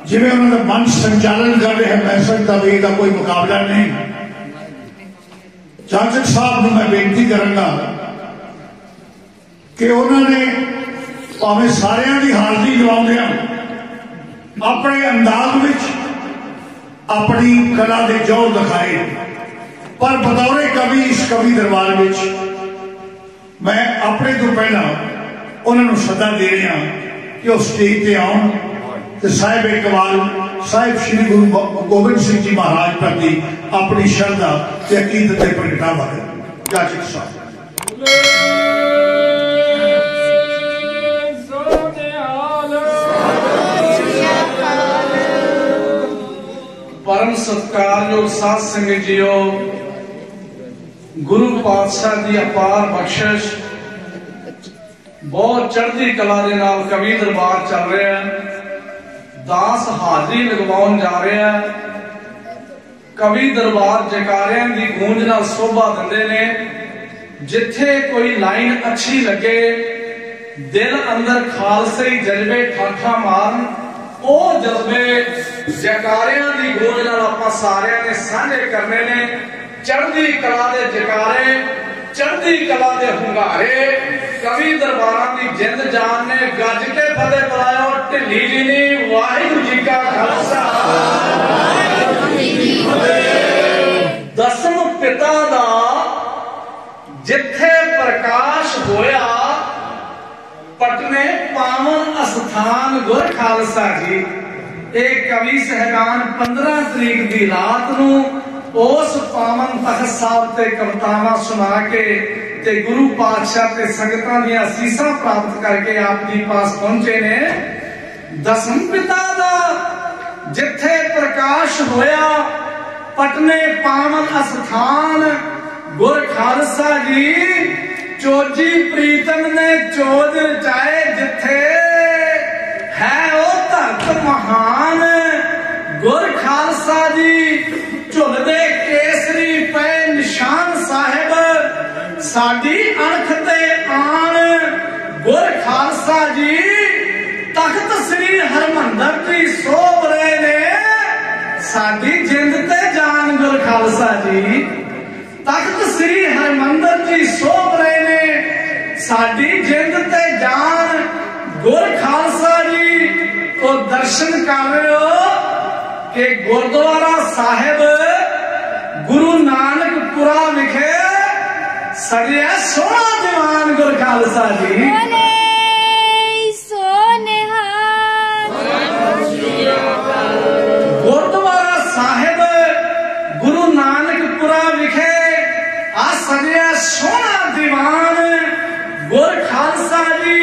जिवें उन्होंने मंच संचालन कर रहे हैं महसन तबीर का कोई मुकाबला नहीं। जाचक साहब को मैं बेनती करांगा कि उन्होंने भावें सारियां दी हाज़री लवाउंदियां अपने अंदाज विच अपनी कला के जोर दिखाए, पर बतौर कवि इस कवि दरबार विच मैं अपने तो पहला उन्होंने सदा दे रहा कि वह स्टेज पर आउन ते साहिब इकबाल साहिब श्री गुरु गोबिंद सिंह जी महाराज प्रति अपनी श्रद्धा ते अकीदत ते प्रगटावा करें। जाचक साहब परम सत्कारयोग साध संगत जीओ, गुरु पातशाह की अपार बख्शिश, बहुत चढ़ती कला दे नाल कवि दरबार चल रहा है। दास हाजरी लगवाउण जा रहे हैं। कवि दरबार जयकारियां दी गूंज नाल शोभा दिंदे ने। जिथे कोई लाइन अच्छी लगे, दिल अंदर खालसे जज्बे ठाठा मारन, ओ जज्बे जयकारियां दी गूंज नाल आपां सारियां ने साझे करने ने। चढ़दी कला दे जयकारे, चढ़दी कला दे हुंगारे, कवि दरबारां दी जिंद जान ने गज के फतेह बुलायो। ढिल्ली जी ने वाहिगुरू जी का खालसा, दसम पिता दा जिथे प्रकाश होया, पटने पावन अस्थान गुर खालसा जी। एक कवि सहगान 15 तरीक की रात नू उस पावन तख्त साहब ते कवितावां सुना के ते गुरु पातशाह ते संगतां दी असीसां प्राप्त करके आप जी पास पहुंचे ने। दसम पिता दा जिथे प्रकाश होया, पटने पावन अस्थान गुर खालसा जी। चोजी प्रीतम ने चोज रचाए, जिथे है ओ धरत महान गुर खालसा जी। झुलदे केसरी पे निशान साहिब, साडी अणख ते आन गुर खालसा जी। तख्त श्री हरमंदर जी सोभ रहे ने, साडी जिंद ते जान गुर खालसा जी। तख्त श्री हरमंदर जी सोभ रहे ने, साडी जिंद ते जान गुर खालसा जी। तो दर्शन कर रहे हो कि गुरुद्वारा साहिब गुरु नानकपुरा विखे सड़िया सोना दीवान गुर खालसा जी। गुरुद्वारा साहिब गुरु नानकपुरा विखे आ सड़िया सोना दीवान गुर खालसा जी।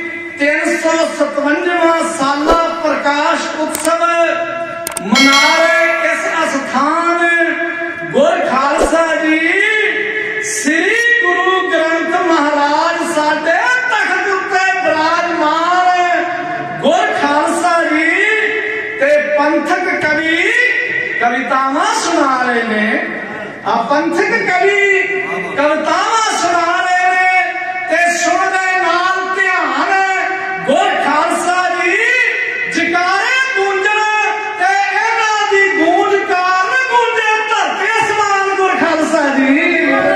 357वां साला प्रकाश उत्सव मना रहे इस अस्थान गुर खालसा जी। श्री गुरु ग्रंथ महाराज साडे तख्त उत्ते विराजमान गुर खालसा जी। ते पंथक कवि कवितावां सुना रहे ने। आ पंथक कवि कवितावां सुना रहे ने ते सुन रहे नाल ध्यान गुर खालसा जी। जकारे गूंजण ते इन्हां दी गूंज कारण गूंजे धरती आसमान गुर खालसा जी।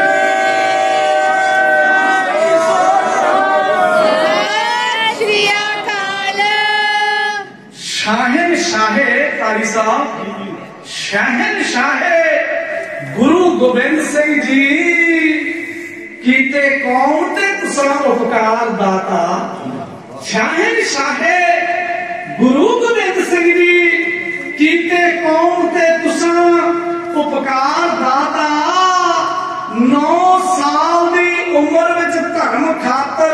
शाहन शाहे तारी साहब, शाहन शाहे गुरु गोबिंद सिंह जी। कीते कौम ते तुसां उपकार दाता। शाहन शाहे गुरु गोबिंद सिंह जी। कीते कौम ते तुसां उपकार दाता। 9 साल दी उम्र विच धर्म खातर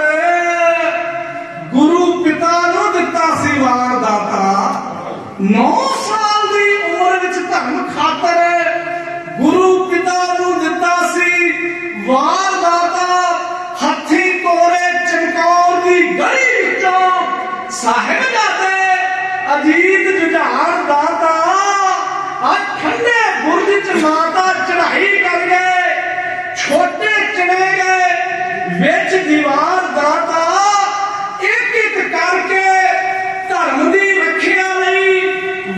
गुरु पिता नूं दिता सी वार दाता। 9 साल दी उम्र विच धर्म खातर गुरु पिता नूं दिता सी वार दाता। हथी कोरे चमकौर दी गली विचों साहिबजादे अजीत जुझार दाता। ठंडे बुर्ज च माता चढ़ाई कर गए, छोटे चढ़े गए विच दीवार दाता। एक एक करके धर्म दी रखिया लई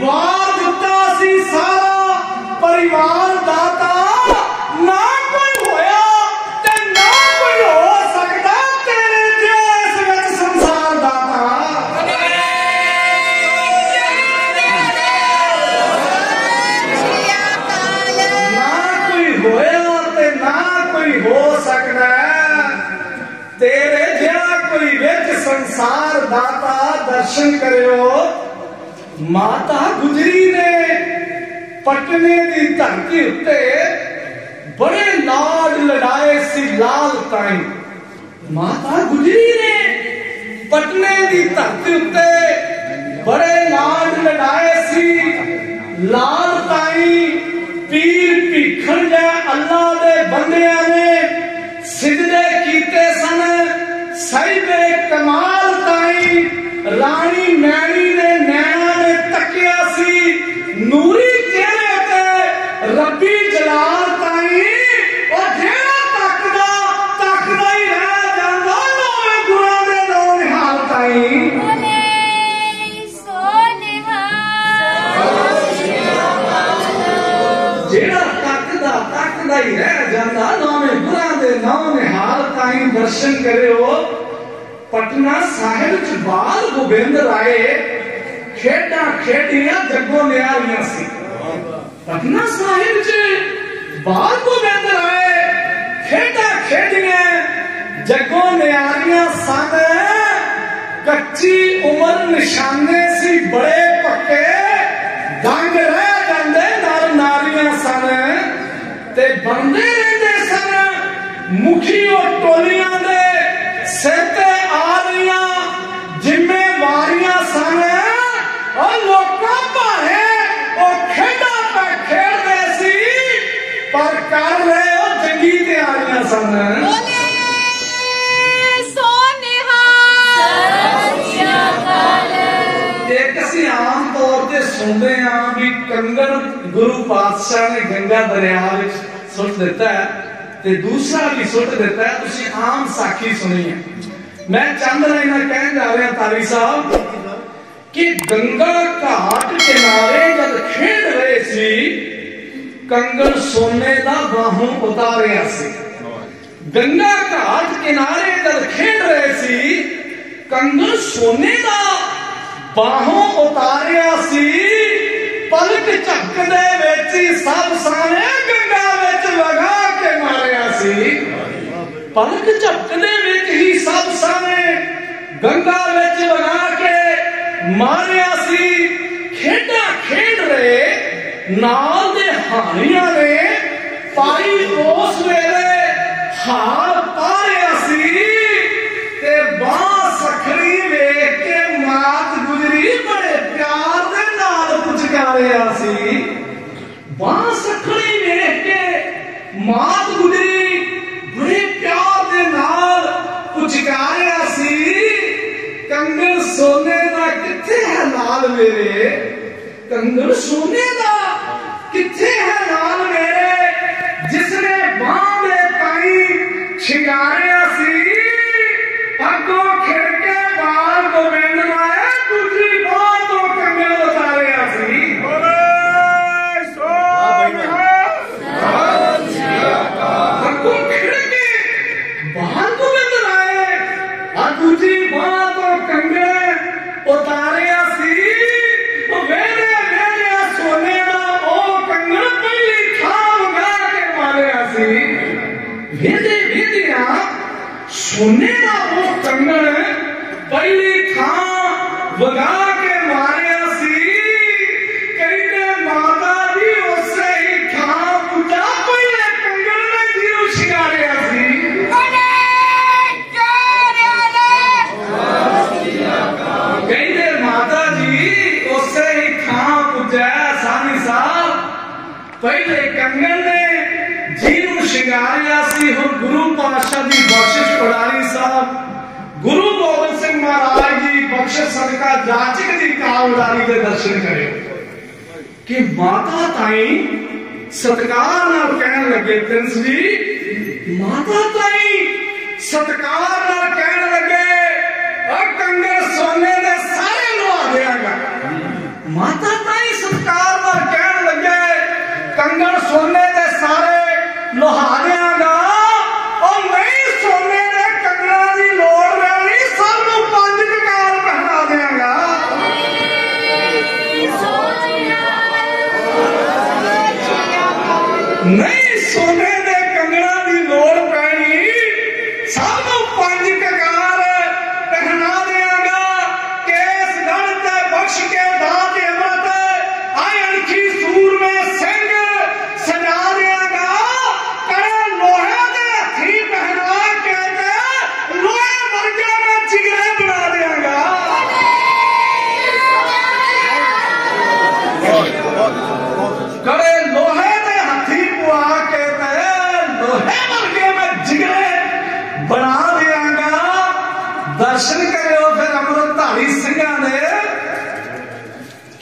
संसार दाता दर्शन करियो। माता गुजरी ने पटने दी धरती उत्ते बड़े लाड लड़ाए सी लाल ताई। माता गुजरी ने पटने दी धरती उत्ते बड़े लाड लड़ाए सी लाल ताई। पीर भीखण जै अल्लाह दे बंदियां ने सिजदे कीते सन साहिबे कमाल ताई। रानी मैनी ने नैना ने तकिया सी नूरी चेहरे ते रब्बी जलाल ताई। और जेड़ा तकदा ही रह जांदा नौवें गुणां दे नौ निहाल ताई। जेड़ा तकदा ही रह जांदा नौवें गुणां दे नौ निहाल ताई। दर्शन करियो। पटना साहिब च बाल गोबिंद राय खेडा खेडियां जगो न्यारियां सी। पटना साहिब च बाल गोबिंद राय खेडा खेडियां जगो न्यारियां सन। कच्ची उम्र निशाने सी बड़े पक्के दंग रह जांदे नाल नारियां सन। ते बनदे रहिंदे सन मुखी और टोलियां दे सिर ते आ रहियां जिम्मेवारियां सन। और लोकां भारे और खेडा पे खेडदे सी पर कर रहे हो जंगी तैयारियां सन। एक असीं आम तौर ते सुनते हैं भी कंगन गुरु पातशाह ने गंगा दरिया विच सुट दिता है ते दूसरा भी सुट दिता है। तुसीं आम साखी सुनी है। मैं चंद लाइना कहन जा रहा तारी साहब कि गंगा घाट किनारे जब खेड रहे सी कंगन सोने दा बाहों उतारिया सी। गंगा घाट किनारे जब खेड रहे सी कंगन सोने दा बाहों उतारिया सी। पलक झपकदे विच सब साने गंगा विच लगा के मारिया सी। पलक झपकदे विच ही सब साने गंगा विच लगा के मारिया सी। खेडा खेड रहे नाल दे हानियां ने पाई उस वेले हार पारिया सी। ते बांह सखड़ी वेख के मात गुजरी बड़े प्यार दे नाल पुचकारिया सी। बांह सखड़ी वेख के मात गुजरी बड़े प्यार दे नाल पुचकारिया सी। कंगन सोने दा किथे है लाल मेरे। कंगन सोने दा किथे है लाल मेरे। जिसने बांह दे ताई शिंगारिया सी। अगो खिड़के बाल गोबिंद राय दूसरी बांह तो कंगन उतारिया सी। अगो खिड़के बाल गोबिंद राय दूसरी बांह तो कंगन उतारिया सी। वेले वेले सोने दा ओ कंगन पहली थां लगा के मारिया सी। वेले वेले सोने दा वो कंगन पहली थां वगा के मारिया सी। कहते माता जी उसे ही थां पुजा पहले कंगन ने जीव शिकारिया सी। कहते माता जी उसे ही थां पुजा सानी साहब पहले कंगन ने जीव शिंगारिया सी। हुण गुरु पातशाह दी बख्शिश उड़ारी साहब गुरु गोबिंद सिंह महाराज जी बख्शिश सदका जाचक दी कालदारी दे दर्शन करियो कि माता ताई सत्कार नाल कहन लगे। प्रिंस जी माता ताई सत्कार नाल कहन लगे और कंगन सोने दे सारे लुआ देगा। माता ताई सत्कार नाल कहन लगे कंगन सोने दे सारे लुहा देगा। और नहीं सोने दे कंगना दी लोड़ रहनी सब नूं 5 ककार पहना देगा। नहीं सोने दे कंगना दी लोड़ पैनी सब नूं 5 ककार पहना देगा।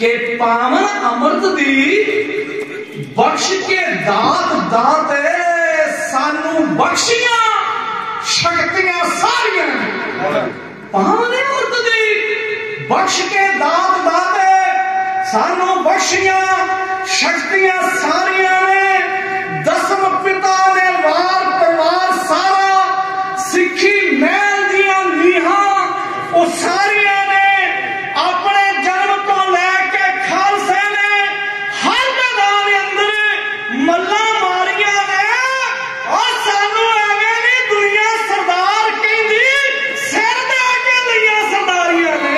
कि पावन अमृत दी बख्श के दात दाते सानू बख्शियां शक्तियां सारियां। पावन अमृत दी बख्श के दात दाते सानू बख्शियां शक्तियां सारियां ने। दसम पिता ने वार परिवार सारा सिखी महल दियां नीहां वो सारियां ने अपने जन्म तो लैके खालसे ने हर मैदान अंदर मल्ला मारिया ने। और सानू एवें दी दुनिया सरदार कहंदी सिर दे के लईयां सरदारियां ने।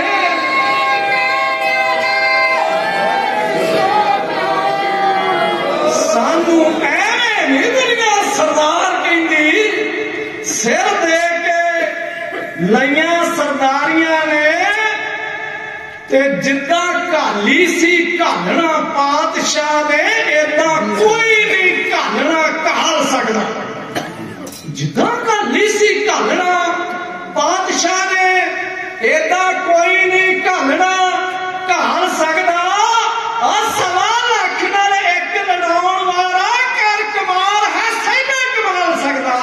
सानू एवें दी दुनिया सरदार कहंदी सिर दे के लईयां सरदारियां ने। ते जिद्दां घाली सी घालना पातशाह ने ऐदा कोई नहीं घालना घाल सकदा। जिद्दां घाली सी घालना पातशाह ने ऐदा कोई नहीं घालना घाल सकदा। और 1.25 लाख नाल एक लड़ाउण वाला कर कमाल है सही कमाल सकदा।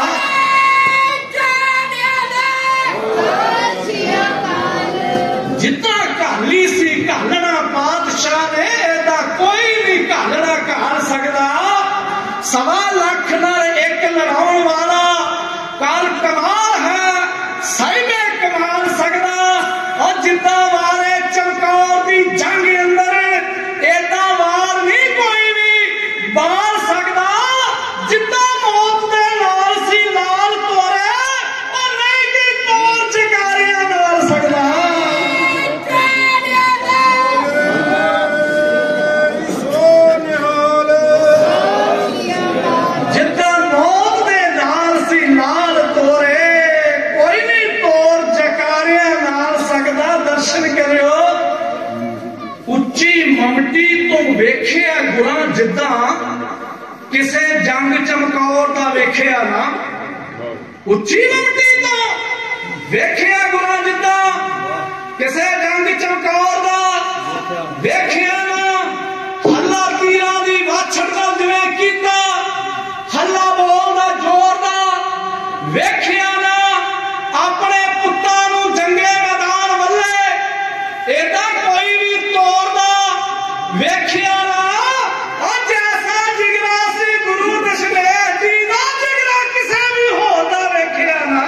जिद्दां घाली सी घालना पातशाह ने ऐदा कोई नहीं घालना घाल सकदा। 1.25 लाख नाल एक लड़ाउण वाला कर कमाल है सही कमाल सकदा। और जिद्दां वारे चमकौर दी जंग अंदर ऐदा वार नहीं कोई भी बाल सकदा। जिद्दां मौत दे नाल सी लाल तोरे और नहीं कि तोर जगारियां नाल सकदा। जिद्दां मौत दे नाल सी लाल तोरे कोई नहीं तोर जकारियां नाल सकदा। दर्शन करियो उच्ची ममटी तो वेखिया गुणा जिद्दां किसे जंग चमकौर दा वेखिया ना। उच्ची ममटी तो वेखिया गुणा जिद्दां किसे जंग चमकौर दा वेखिया ना। हल्ला तीरां दी वाछड़ दा जिवें कीता हल्ला बोलदा जोर दा वेखिया ना। अपने पुत्तां नूं जंगे मैदान वल्ले ऐदा कोई भी तोड़दा वेखिया ना। और जैसा जिगरा सी गुरु दशमेश जी दा जिगरा किसे भी होर दा वेखिया ना।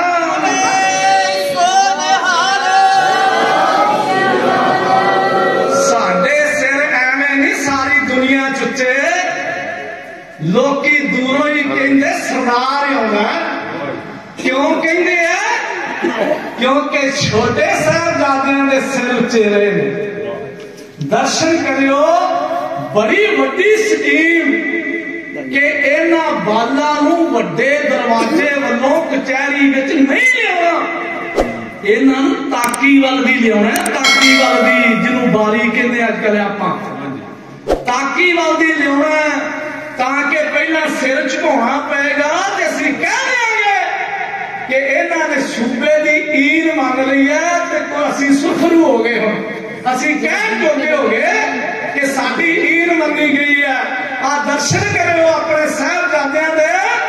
साडे सिर एवें नहीं सारी दुनिया चुच्चे लोकी दूरों ही कहंदे सरदार आउंदा। क्यों कहंदे है? क्योंकि छोटे साहिबजादियां दे सिर उच्चे रहे ने। दर्शन करियो बड़ी वड्डी स्कीम कि इन्हां बालां नूं वड्डे दरवाजे वल्लों कचहरी विच नहीं लियाउणा। इन्हां नूं ताकीवाल दी लियाउणा। ताकीवाल दी जिन्हों बारी कहंदे अजकल आपां ताकीवाल दी लियाउणा तां कि पहला सिर झुकाउणा पएगा ते असीं कह देंगे कि इन्हां ने सूबे दी ईन मंग लई है ते असीं सुखरू हो गए। हुण असीं कहण जोगे हो गए कि साडी ईन मंगी गई है। आ दर्शन करियो अपने साहिबजादियां दे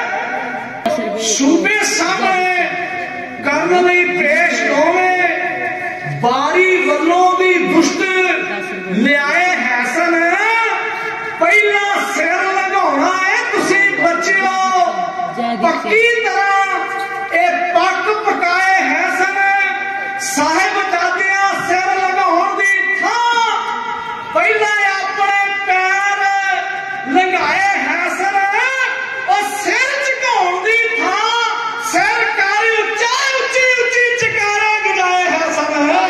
सूबे सामने करन लई पेश होवे। बारी वल्लों दी दुष्ट लियाए हैसन पहला सिर लगाउणा है। तुसीं बच्चिओ पक्की तरह ए पक पकाए हैसन साहिबजादियां सिर लगाउण दी थां पहला अपने पैर लगाए हैसन। और सिर झुकाउण दी थां सिर कारी उच्चा उच्ची उच्ची चकारा गजाए हैसन।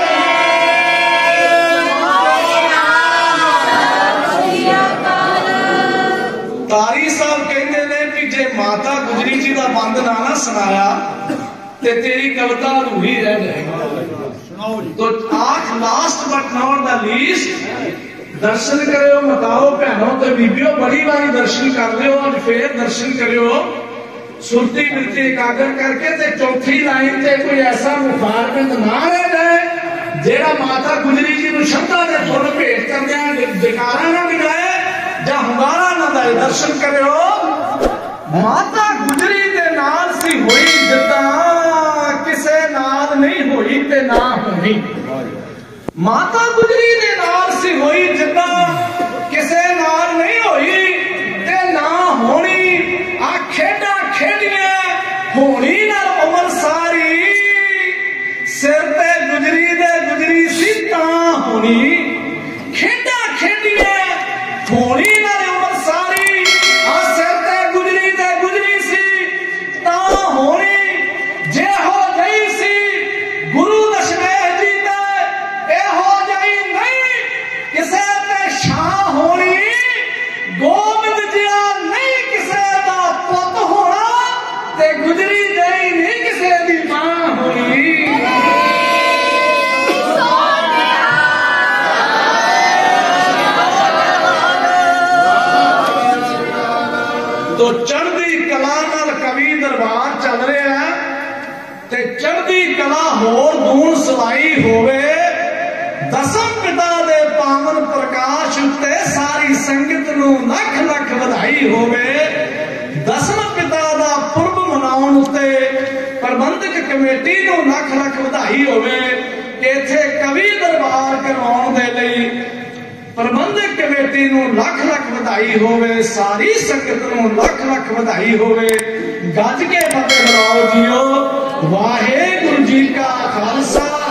तारी साहब कहते ने कि जे माता गुजरी जी का बंद ना सुनाया ते तेरी कविता अधूरी रह जाएगी। तो आठ last but not the least दर्शन करियो मताओ भैनों ते बीबियों बड़ी बारी दर्शन कर लियो। अज फिर दर्शन करियो सुरती बिरती एकाग्र करके ते चौथी लाइन ते कोई ऐसा मुखारबिंद ना रह जाए जेड़ा माता गुजरी जी को शब्दां दे फुल भेंट करदियां जयकारा ना लगाए जां हुंगारा ना लाए, दर्शन करियो। माता गुजरी दे नाल सी होई जिद्दां किसे नाल नहीं होई ते ना होनी। माता गुजरी दे नाल सी होई जिद्दां किसे नाल नहीं होई ते ना होनी। आ खेडा खेडियां होनी नाल उमर सारी, सिर ते गुजरी दे गुजरी सी तां होनी। खेडा खेडियां होनी नाल उमर सारी, आ सिर ते गुजरी दे गुजरी सी तां होनी। जे हो गई सी गुरु दशमेश जी ते ए हो जाई नहीं किसे ते शाह होनी। गोबिंद जिया नहीं किसे दा पुत होना ते गुजरी गई नहीं किसे दी मां होनी। तो चढ़दी कला नाल कवि दरबार चल रहा है ते चढ़दी कला होर दून सवाई होवे। दसम पिता दे पावन प्रकाश उत्ते सारी संगत नू लख लख बधाई होवे। दसम पिता दा पुरब मनाउण उत्ते प्रबंधक कमेटी नू लख लख बधाई होवे। इत्थे कवि दरबार करवाउण दे लई प्रबंधक कमेटी नू लख लख बधाई होवे। सारी संगत नू लख लख बधाई होवे। गज के फतेह बुलाओ जियो। वाहेगुरु जी का खालसा।